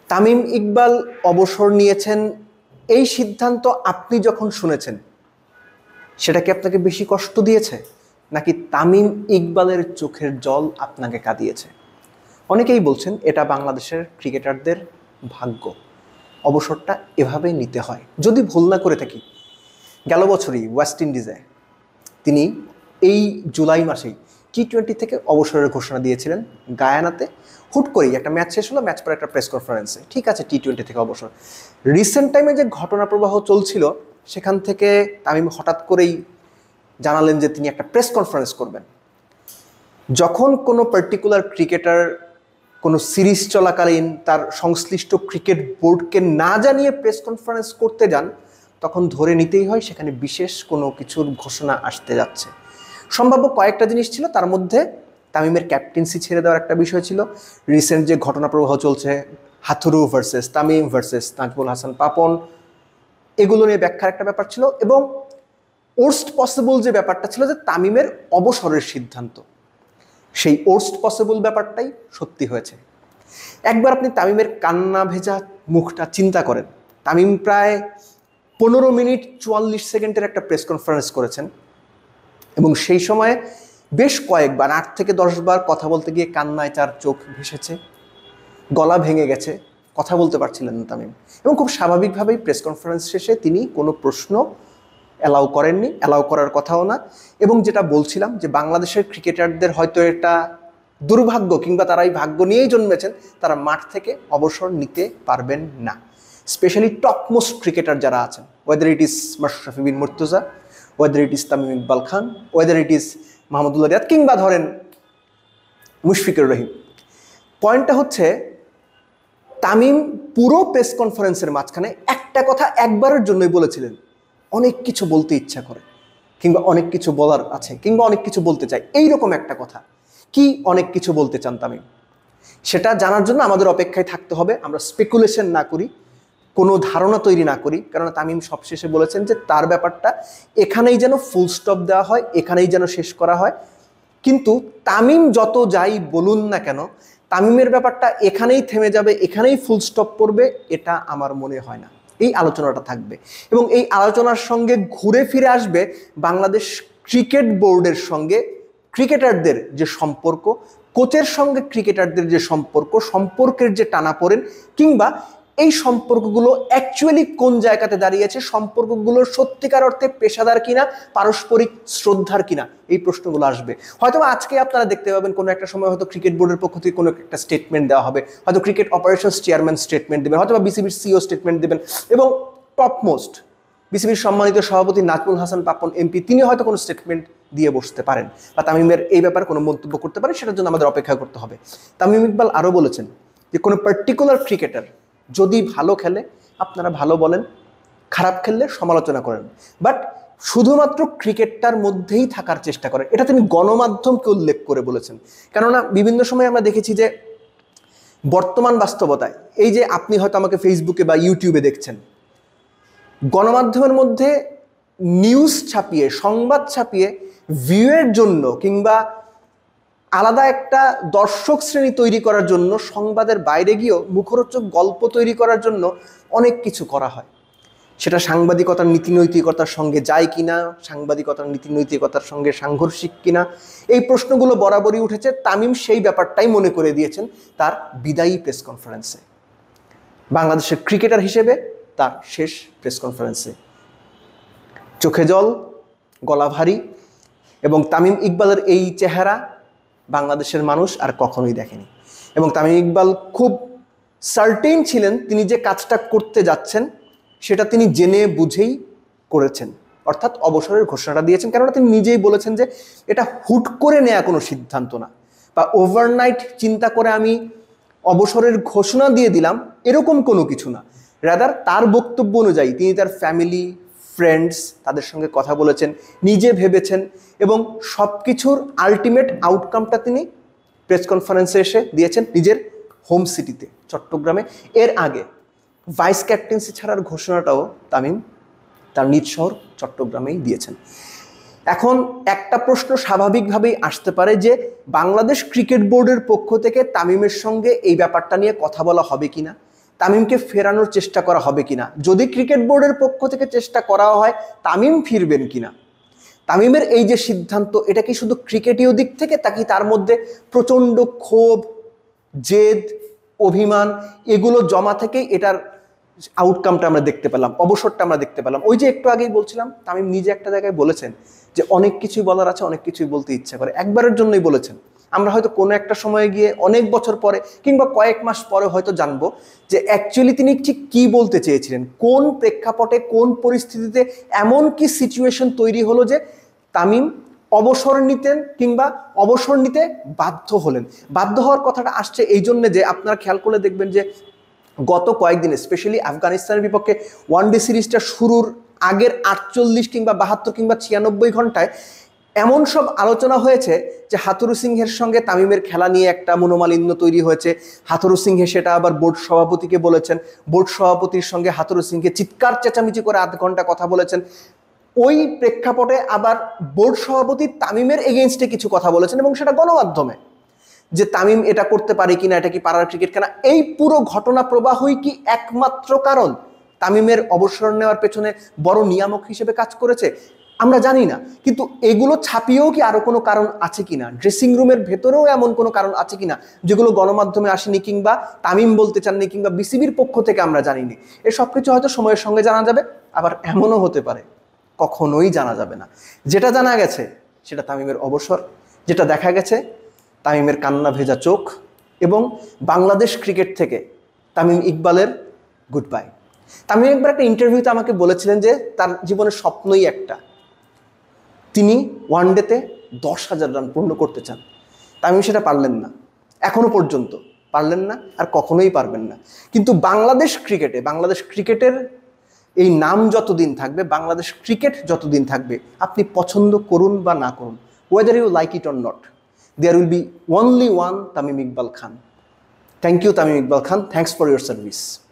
তামিম ইকবাল অবসর নিয়েছেন এই সিদ্ধান্ত আপনি যখন শুনেছেন সেটা কি আপনাকে বেশি কষ্ট দিয়েছে নাকি তামিম ইকবালের চোখের জল আপনাকে কাঁদিয়েছে? অনেকেই বলছেন এটা বাংলাদেশের ক্রিকেটারদের ভাগ্য, অবসরটা এভাবেই নিতে হয়। যদি ভুল না করে থাকি, গেল বছরই ওয়েস্ট ইন্ডিজে তিনি এই জুলাই মাসেই টি-20 থেকে অবসরের ঘোষণা দিয়েছিলেন। গায়ানাতে হুট করেই একটা ম্যাচ শেষ হলো, ম্যাচ পরে একটা প্রেস কনফারেন্সে ঠিক আছে টি-20 থেকে অবসর। রিসেন্ট টাইমে যে ঘটনা প্রবাহ চলছিল সেখান থেকে তামিম হঠাৎ করেই জানালেন যে তিনি একটা প্রেস কনফারেন্স করবেন। যখন কোনো পার্টিকুলার ক্রিকেটার কোনো সিরিজ চলাকালীন তার সংশ্লিষ্ট ক্রিকেট বোর্ডকে না জানিয়ে প্রেস কনফারেন্স করতে যান, তখন ধরে নিতেই হয় সেখানে বিশেষ কোনো কিছুর ঘোষণা আসতে যাচ্ছে। সম্ভাব্য কয়েকটা জিনিস ছিল, তার মধ্যে তামিমের ক্যাপ্টেন্সি ছেড়ে দেওয়ার একটা বিষয় ছিল। রিসেন্ট যে ঘটনা প্রবাহ চলছে, হাথুরু ভার্সেস তামিম ভার্সেস নাজমুল হাসান পাপন, এগুলো নিয়ে ব্যাখ্যার একটা ব্যাপার ছিল। এবং ওর্স্ট পসিবল যে ব্যাপারটা ছিল যে তামিমের অবসরের সিদ্ধান্ত, সেই ওর্স্ট পসিবল ব্যাপারটাই সত্যি হয়েছে। একবার আপনি তামিমের কান্না ভেজা মুখটা চিন্তা করেন। তামিম প্রায় 15 মিনিট 44 সেকেন্ডের একটা প্রেস কনফারেন্স করেছেন এবং সেই সময়ে বেশ কয়েকবার 8 থেকে 10 বার কথা বলতে গিয়ে কান্নায় তার চোখ ভেসেছে, গলা ভেঙে গেছে, কথা বলতে পারছিলেন না তামিম। এবং খুব স্বাভাবিকভাবেই প্রেস কনফারেন্স শেষে তিনি কোনো প্রশ্ন অ্যালাউ করেননি, অ্যালাউ করার কথাও না। এবং যেটা বলছিলাম যে বাংলাদেশের ক্রিকেটারদের হয়তো এটা দুর্ভাগ্য কিংবা তারা এই ভাগ্য নিয়েই জন্মেছেন, তারা মাঠ থেকে অবসর নিতে পারবেন না। স্পেশালি টপমোস্ট ক্রিকেটার যারা আছেন, whether it is Mashrafe bin Mortaza, whether it is Tamim Iqbal Khan, whether it is Mahmudullah Riyad, কিংবা ধরেন মুশফিকুর রহিম। পয়েন্টটা হচ্ছে তামিম পুরো প্রেস কনফারেন্সের মাঝখানে একটা কথা একবারের জন্যই বলেছিলেন, অনেক কিছু বলতে ইচ্ছা করে কিংবা অনেক কিছু বলার আছে কিংবা অনেক কিছু বলতে চাই, এইরকম একটা কথা। কি অনেক কিছু বলতে চান তামিম, সেটা জানার জন্য আমাদের অপেক্ষায় থাকতে হবে। আমরা স্পেকুলেশন না করি, কোনো ধারণা তৈরি না করি, কারণ তামিম সবশেষে বলেছেন যে তার ব্যাপারটা এখানেই যেন ফুল স্টপ দেওয়া হয়, এখানেই যেন শেষ করা হয়। কিন্তু তামিম যত যাই বলুন না কেন, তামিমের ব্যাপারটা এখানেই থেমে যাবে, এখানেই ফুল স্টপ পড়বে, এটা আমার মনে হয় না। এই আলোচনাটা থাকবে এবং এই আলোচনার সঙ্গে ঘুরে ফিরে আসবে বাংলাদেশ ক্রিকেট বোর্ডের সঙ্গে ক্রিকেটারদের যে সম্পর্ক, কোচের সঙ্গে ক্রিকেটারদের যে সম্পর্ক, সম্পর্কের যে টানাপোড়েন, কিংবা এই সম্পর্কগুলো অ্যাকচুয়ালি কোন জায়গাতে দাঁড়িয়েছে, সম্পর্কগুলোর সত্যিকার অর্থে পেশাদার কিনা, পারস্পরিক শ্রদ্ধার কিনা, এই প্রশ্নগুলো আসবে। হয়তো আজকে আপনারা দেখতে পাবেন কোনো একটা সময় হয়তো ক্রিকেট বোর্ডের পক্ষ থেকে কোনো একটা স্টেটমেন্ট দেওয়া হবে, হয়তো ক্রিকেট অপারেশনস চেয়ারম্যান স্টেটমেন্ট দেবেন, হয়তো বা বিসিবির সিও স্টেটমেন্ট দেবেন, এবং টপমোস্ট বিসিবির সম্মানিত সভাপতি নাজমুল হাসান পাপন এমপি তিনি হয়তো কোনো স্টেটমেন্ট দিয়ে বসতে পারেন বা তামিমের এই ব্যাপারে কোনো মন্তব্য করতে পারেন, সেটার জন্য আমাদের অপেক্ষা করতে হবে। তামিম ইকবাল আরও বলেছেন যে কোনো পার্টিকুলার ক্রিকেটার যদি ভালো খেলে আপনারা ভালো বলেন, খারাপ খেললে সমালোচনা করেন, বাট শুধুমাত্র ক্রিকেটটার মধ্যেই থাকার চেষ্টা করেন। এটা তিনি গণমাধ্যমকে উল্লেখ করে বলেছেন। কেননা বিভিন্ন সময় আমরা দেখেছি যে বর্তমান বাস্তবতায়, এই যে আপনি হয়তো আমাকে ফেসবুকে বা ইউটিউবে দেখছেন, গণমাধ্যমের মধ্যে নিউজ ছাপিয়ে, সংবাদ ছাপিয়ে ভিউয়ের জন্য কিংবা আলাদা একটা দর্শক শ্রেণী তৈরি করার জন্য, সংবাদের বাইরে গিয়েও মুখরোচক গল্প তৈরি করার জন্য অনেক কিছু করা হয়। সেটা সাংবাদিকতার নীতি নৈতিকতার সঙ্গে যায় কিনা, সাংবাদিকতার নীতি নৈতিকতার সঙ্গে সাংঘর্ষিক কিনা, এই প্রশ্নগুলো বরাবরই উঠেছে। তামিম সেই ব্যাপারটাই মনে করে দিয়েছেন তার বিদায়ী প্রেস কনফারেন্সে, বাংলাদেশের ক্রিকেটার হিসেবে তার শেষ প্রেস কনফারেন্সে। চোখে জল, গলা ভারী, এবং তামিম ইকবালের এই চেহারা বাংলাদেশের মানুষ আর কখনোই দেখেনি। এবং তামিম ইকবাল খুব সার্টেন ছিলেন তিনি যে কাজটা করতে যাচ্ছেন সেটা তিনি জেনে বুঝেই করেছেন, অর্থাৎ অবসরের ঘোষণাটা দিয়েছেন। কেননা তিনি নিজেই বলেছেন যে এটা হুট করে নেওয়া কোনো সিদ্ধান্ত না, বা ওভারনাইট চিন্তা করে আমি অবসরের ঘোষণা দিয়ে দিলাম, এরকম কোনো কিছু না। রাদার তার বক্তব্য অনুযায়ী তিনি তার ফ্যামিলি, ফ্রেন্ডস, তাদের সঙ্গে কথা বলেছেন, নিজে ভেবেছেন, এবং সব কিছুর আলটিমেট আউটকামটা তিনি প্রেস কনফারেন্সে এসে দিয়েছেন নিজের হোম সিটিতে, চট্টগ্রামে। এর আগে ভাইস ক্যাপ্টেন্সি ছাড়ার ঘোষণাটাও তামিম তার নিজ শহর চট্টগ্রামেই দিয়েছেন। এখন একটা প্রশ্ন স্বাভাবিকভাবেই আসতে পারে যে বাংলাদেশ ক্রিকেট বোর্ডের পক্ষ থেকে তামিমের সঙ্গে এই ব্যাপারটা নিয়ে কথা বলা হবে কিনা, তামিমকে ফেরানোর চেষ্টা করা হবে কিনা, যদি ক্রিকেট বোর্ডের পক্ষ থেকে চেষ্টা করা হয় তামিম ফিরবেন কিনা। তামিমের এই যে সিদ্ধান্ত, এটা কি শুধু ক্রিকেটীয় দিক থেকে, তাকে তার মধ্যে প্রচণ্ড ক্ষোভ, জেদ, অভিমান এগুলো জমা থেকেই এটার আউটকামটা আমরা দেখতে পেলাম, অবসরটা আমরা দেখতে পেলাম। ওই যে একটু আগেই বলছিলাম, তামিম নিজে একটা জায়গায় বলেছেন যে অনেক কিছুই বলার আছে, অনেক কিছুই বলতে ইচ্ছা করে, একবারের জন্যই বলেছেন। আমরা হয়তো কোনো একটা সময়ে গিয়ে অনেক বছর পরে কিংবা কয়েক মাস পরে হয়তো জানবো যে অ্যাকচুয়ালি তিনি ঠিক কী বলতে চেয়েছিলেন, কোন প্রেক্ষাপটে, কোন পরিস্থিতিতে এমন কি সিচুয়েশন তৈরি হলো যে তামিম অবসর নিতেন কিংবা অবসর নিতে বাধ্য হলেন। বাধ্য হওয়ার কথাটা আসছে এই জন্যে যে আপনারা খেয়াল করলে দেখবেন যে গত কয়েকদিনে স্পেশালি আফগানিস্তানের বিপক্ষে ওয়ানডে সিরিজটা শুরুর আগের 48 কিংবা 72 কিংবা 96 ঘন্টায় এমন সব আলোচনা হয়েছে যে হাথুরু সিংহের সঙ্গে তামিমের খেলা নিয়ে একটা মনোমালিন্য তৈরি হয়েছে। হাথুরু সিংহে সেটা আবার বোর্ড সভাপতিকে বলেছেন, বোর্ড সভাপতির সঙ্গে হাথুরু সিংকে চিৎকার চেঁচামেচি করে আধ ঘন্টা কথা বলেছেন। ওই প্রেক্ষাপটে আবার বোর্ড সভাপতি তামিমের এগেইনস্টে কিছু কথা বলেছেন এবং সেটা গণমাধ্যমে, যে তামিম এটা করতে পারে কিনা, এটা কি পাড়ার ক্রিকেট কিনা। এই পুরো ঘটনা প্রবাহই কি একমাত্র কারণ তামিমের অবসর নেওয়ার পেছনে বড় নিয়ামক হিসেবে কাজ করেছে? আমরা জানি না, কিন্তু এগুলো ছাপিয়েও কি আরো কোনো কারণ আছে কিনা, ড্রেসিং রুমের ভেতরেও এমন কোনো কারণ আছে কিনা যেগুলো গণমাধ্যমে আসেনি কিংবা তামিম বলতে চাননি কিংবা বিসিবির পক্ষ থেকে আমরা জানিনি। এই সব কিছু হয়তো সময়ের সঙ্গে জানা যাবে, আবার এমনও হতে পারে কখনোই জানা যাবে না। যেটা জানা গেছে সেটা তামিমের অবসর, যেটা দেখা গেছে তামিমের কান্না ভেজা চোখ এবং বাংলাদেশ ক্রিকেট থেকে তামিম ইকবালের গুড বাই। তামিম একবার একটা ইন্টারভিউতে আমাকে বলেছিলেন যে তার জীবনের স্বপ্নই একটা, তিনি ওয়ানডেতে 10,000 রান পূর্ণ করতে চান। তামিম সেটা পারলেন না, এখনো পর্যন্ত পারলেন না, আর কখনোই পারবেন না। কিন্তু বাংলাদেশ ক্রিকেটের এই নাম যতদিন থাকবে, বাংলাদেশ ক্রিকেট যতদিন থাকবে, আপনি পছন্দ করুন বা না করুন, whether you like it or not, there will be only one Tamim Iqbal Khan. Thank you, Tamim Iqbal Khan. Thanks for your service.